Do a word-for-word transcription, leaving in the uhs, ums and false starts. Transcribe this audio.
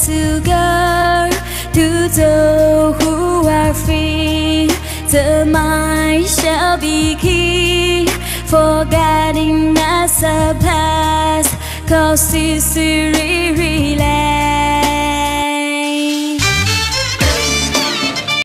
sugar to those who are free. The mind shall be key, forgetting that's the past, cause it's really relax.